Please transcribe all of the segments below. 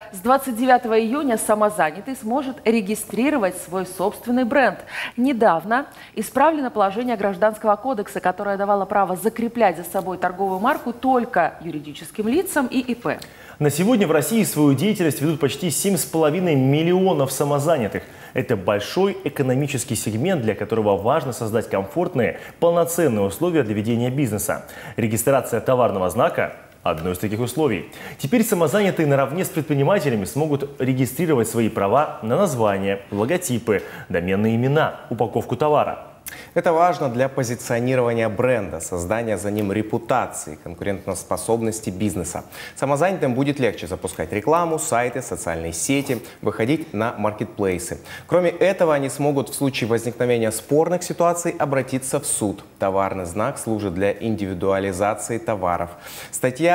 с 29 июня самозанятый сможет регистрировать свой собственный бренд. Недавно исправлено положение Гражданского кодекса, которое давало право закреплять за собой торговую марку только юридическим лицам и ИП. На сегодня в России свою деятельность ведут почти 7,5 миллионов самозанятых. Это большой экономический сегмент, для которого важно создать комфортные, полноценные условия для ведения бизнеса. Регистрация товарного знака – одно из таких условий. Теперь самозанятые наравне с предпринимателями смогут регистрировать свои права на название, логотипы, доменные имена, упаковку товара. Это важно для позиционирования бренда, создания за ним репутации, конкурентоспособности бизнеса. Самозанятым будет легче запускать рекламу, сайты, социальные сети, выходить на маркетплейсы. Кроме этого, они смогут в случае возникновения спорных ситуаций обратиться в суд. Товарный знак служит для индивидуализации товаров. Статья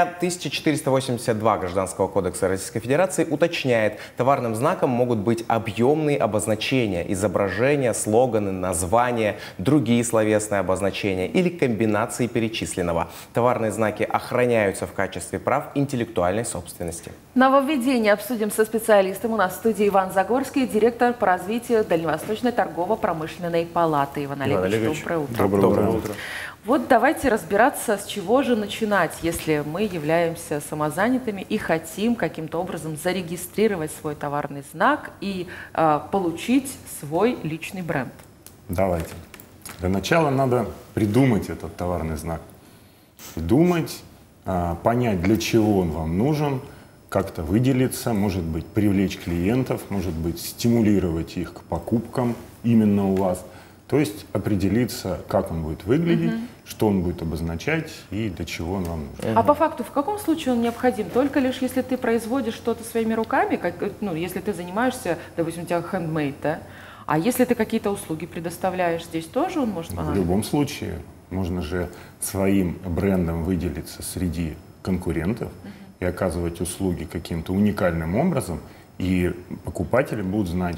1482 Гражданского кодекса Российской Федерации уточняет, товарным знаком могут быть объемные обозначения, изображения, слоганы, названия, другие словесные обозначения или комбинации перечисленного. Товарные знаки охраняются в качестве прав интеллектуальной собственности. Нововведение обсудим со специалистом. У нас в студии Иван Загорский, директор по развитию Дальневосточной торгово-промышленной палаты. Иван Олегович, доброе утро. Доброе утро. Вот давайте разбираться, с чего же начинать, если мы являемся самозанятыми и хотим каким-то образом зарегистрировать свой товарный знак и получить свой личный бренд. Давайте. Для начала надо придумать этот товарный знак. Придумать, понять, для чего он вам нужен, как-то выделиться, может быть, привлечь клиентов, может быть, стимулировать их к покупкам именно у вас. То есть определиться, как он будет выглядеть, что он будет обозначать и для чего он вам нужен. А по факту, в каком случае он необходим? Только лишь если ты производишь что-то своими руками, если ты занимаешься, допустим, у тебя хендмейд, да? А если ты какие-то услуги предоставляешь, здесь тоже он может понадобиться? В любом случае, можно же своим брендом выделиться среди конкурентов и оказывать услуги каким-то уникальным образом, и покупатели будут знать,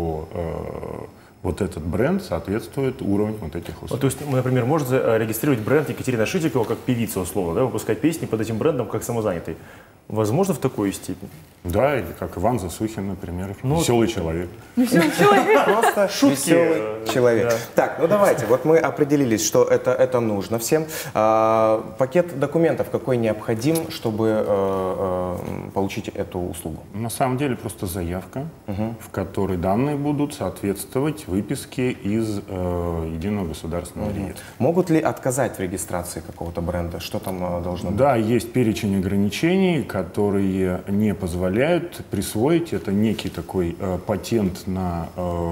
что вот этот бренд соответствует уровню вот этих услуг. То есть, например, можно регистрировать бренд Екатерина Шитикова как певица, условно, да, выпускать песни под этим брендом как самозанятый. Возможно, в такой степени? Да, или как Иван Засухин, например, веселый человек. Веселый человек. Просто веселый человек. Да. Так, ну давайте, вот мы определились, что это нужно всем. Пакет документов какой необходим, чтобы получить эту услугу? На самом деле просто заявка, в которой данные будут соответствовать выписке из Единого государственного реестра. Могут ли отказать в регистрации какого-то бренда? Что там должно быть? Да, есть перечень ограничений, которые не позволяют присвоить. Это некий такой патент на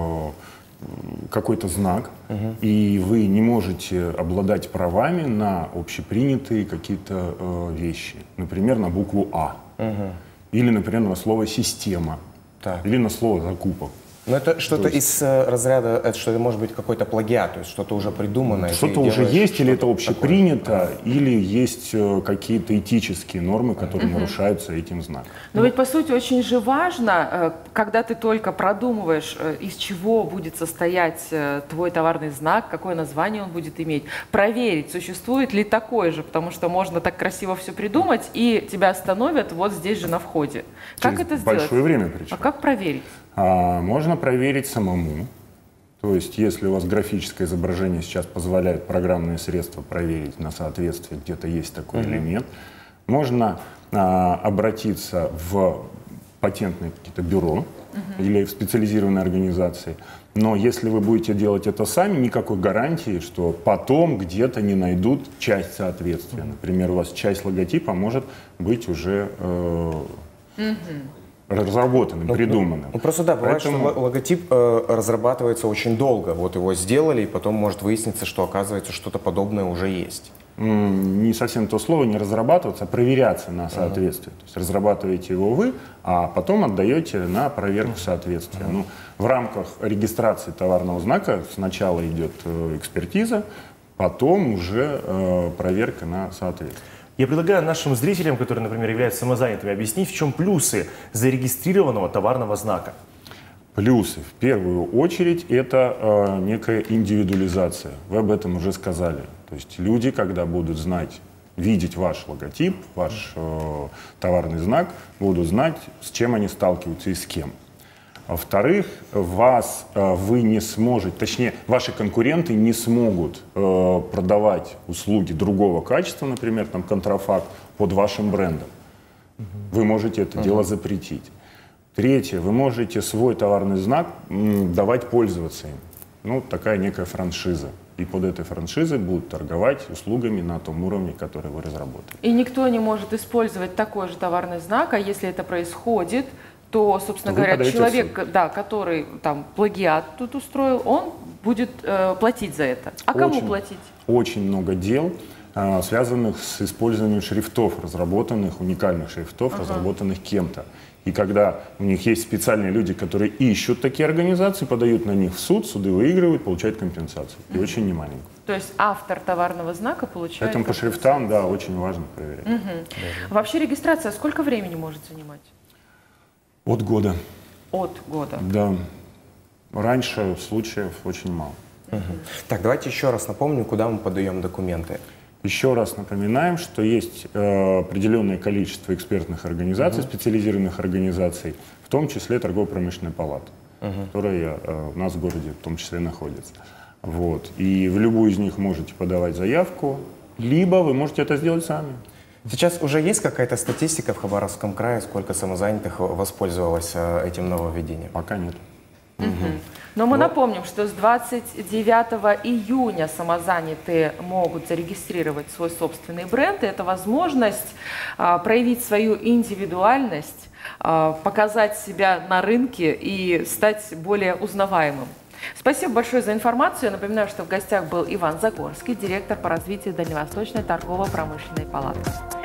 какой-то знак, и вы не можете обладать правами на общепринятые какие-то вещи. Например, на букву А. Или, например, на слово «система». Так. Или на слово «закупок». Но это что-то из разряда, это что-то может быть какой-то плагиат, то есть что-то уже придуманное. Что-то уже есть, или это общепринято, или есть какие-то этические нормы, которые нарушаются этим знаком. Но ведь, по сути, очень же важно, когда ты только продумываешь, из чего будет состоять твой товарный знак, какое название он будет иметь, проверить, существует ли такой же, потому что можно так красиво все придумать, и тебя остановят вот здесь же на входе. Как это сделать? Большое время причем. А как проверить? Можно проверить самому. То есть, если у вас графическое изображение сейчас позволяет программные средства проверить на соответствие, где-то есть такой или нет, можно обратиться в патентное какие-то бюро или в специализированные организации. Но если вы будете делать это сами, никакой гарантии, что потом где-то не найдут часть соответствия. Например, у вас часть логотипа может быть уже разработанным, придуманным. Ну, просто да, бывает, Поэтому... что логотип разрабатывается очень долго. Вот его сделали, и потом может выясниться, что оказывается что-то подобное уже есть. Не совсем то слово, не разрабатываться, а проверяться на соответствие. То есть разрабатываете его вы, а потом отдаете на проверку соответствия. Ну, в рамках регистрации товарного знака сначала идет экспертиза, потом уже проверка на соответствие. Я предлагаю нашим зрителям, которые, например, являются самозанятыми, объяснить, в чем плюсы зарегистрированного товарного знака. Плюсы, в первую очередь, это некая индивидуализация. Вы об этом уже сказали. То есть люди, когда будут знать видеть ваш логотип, ваш товарный знак, будут знать, с чем они сталкиваются и с кем. Во-вторых, вы не сможете, точнее, ваши конкуренты не смогут продавать услуги другого качества, например, там, контрафакт, под вашим брендом. Вы можете это дело запретить. Третье, вы можете свой товарный знак давать пользоваться им. Ну, такая некая франшиза. И под этой франшизой будут торговать услугами на том уровне, который вы разработали. И никто не может использовать такой же товарный знак, а если это происходит, то, собственно говоря, человек, да, который там плагиат тут устроил, он будет платить за это. А кому платить? Очень много дел, связанных с использованием шрифтов, уникальных шрифтов, разработанных кем-то. И когда у них есть специальные люди, которые ищут такие организации, подают на них в суд, суды выигрывают, получают компенсацию. И очень немаленькую. То есть автор товарного знака получает... Поэтому по шрифтам, да, очень важно проверять. Вообще регистрация сколько времени может занимать? От года. От года? Да. Раньше случаев очень мало. Так, давайте еще раз напомним, куда мы подаем документы. Еще раз напоминаем, что есть определенное количество экспертных организаций, специализированных организаций, в том числе торгово-промышленная палата, которая у нас в городе в том числе находится. Вот. И в любую из них можете подавать заявку, либо вы можете это сделать сами. Сейчас уже есть какая-то статистика в Хабаровском крае, сколько самозанятых воспользовалось этим нововведением? Пока нет. Но мы напомним, что с 29 июня самозанятые могут зарегистрировать свой собственный бренд. И это возможность проявить свою индивидуальность, показать себя на рынке и стать более узнаваемым. Спасибо большое за информацию. Я напоминаю, что в гостях был Иван Загорский, директор по развитию Дальневосточной торгово-промышленной палаты.